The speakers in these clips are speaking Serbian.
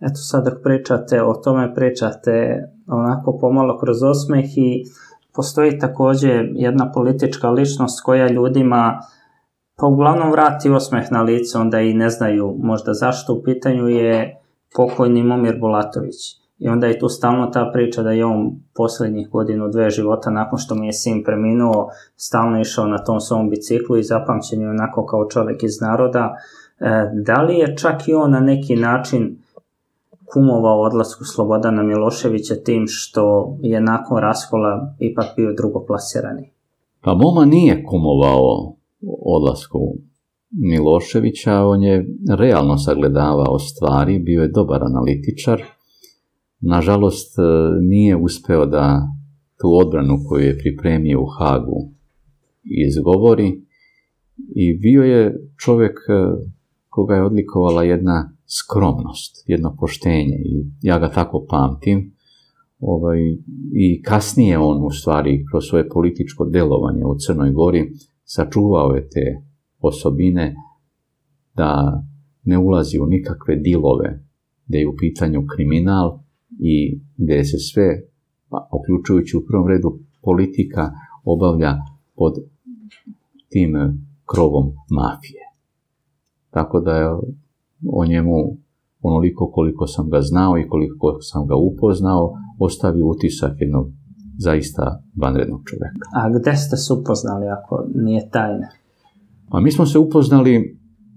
eto sad dok pričate o tome, pričate onako pomalo kroz osmeh i postoji također jedna politička ličnost koja ljudima pa uglavnom vrati osmeh na lice, onda i ne znaju možda zašto. U pitanju je pokojni Momir Bulatović. I onda je tu stalno ta priča da je on posljednjih 1-2 života nakon što mi je sin preminuo stalno išao na tom svom biciklu i zapamćen je onako kao čovjek iz naroda. Da li je čak i on na neki način kumovao odlasku Slobodana Miloševića tim što je nakon raskola ipak bio drugoplasirani? Pa Moma nije kumovao odlasku Miloševića, on je realno sagledavao stvari, bio je dobar analitičar. Nažalost, nije uspeo da tu odbranu koju je pripremio u Hagu izgovori i bio je čovjek koga je odlikovala jedna skromnost, jedno poštenje i ja ga tako pamtim. I kasnije on u stvari kroz svoje političko delovanje u Crnoj Gori sačuvao je te osobine da ne ulazi u nikakve dilove, da je u pitanju kriminal i gdje se sve, uključujući u prvom redu politika, obavlja pod tim krovom mafije. Tako da je o njemu, onoliko koliko sam ga znao i koliko sam ga upoznao, ostavio utisak jednog zaista vanrednog čovjeka. A gdje ste se upoznali, ako nije tajna? A mi smo se upoznali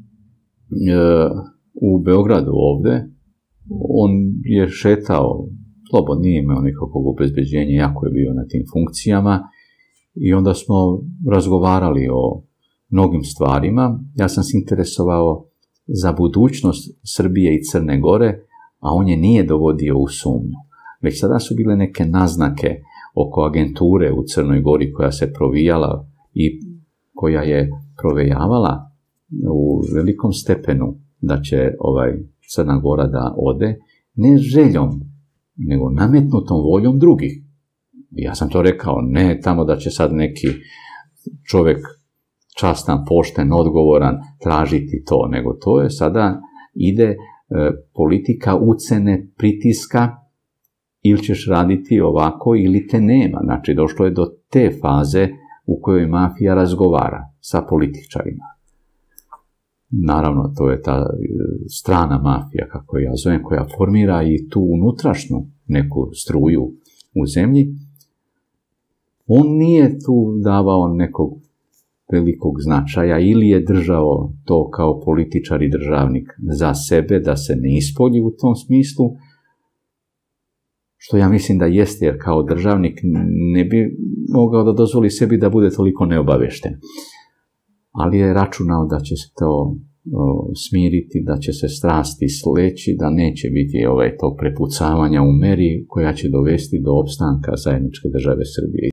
u Beogradu ovdje. On je šetao, slobodno, nije imao nikakvog obezbeđenja, jako je bio na tim funkcijama i onda smo razgovarali o mnogim stvarima. Ja sam se interesovao za budućnost Srbije i Crne Gore, a on je nije dovodio u sumnju. Već sada su bile neke naznake oko agenture u Crnoj Gori koja se provijala i koja je provejavala u velikom stepenu da će Crna Gora da ode, ne željom, nego nametnutom voljom drugih. Ja sam to rekao, ne tamo da će sad neki čovjek častan, pošten, odgovoran tražiti to, nego to je sada ide politika ucene, pritiska, ili ćeš raditi ovako ili te nema. Znači, došlo je do te faze u kojoj mafija razgovara sa političarima. Naravno, to je ta strana mafija, kako ja zovem, koja formira i tu unutrašnju neku struju u zemlji. On nije tu davao nekog velikog značaja ili je držao to kao političar i državnik za sebe, da se ne ispolji u tom smislu, što ja mislim da jeste, jer kao državnik ne bi mogao da dozvoli sebi da bude toliko neobavešten. Ali je računao da će se to smiriti, da će se strasti sleći, da neće biti tog prepucavanja u meri koja će dovesti do opstanka zajedničke države Srbije.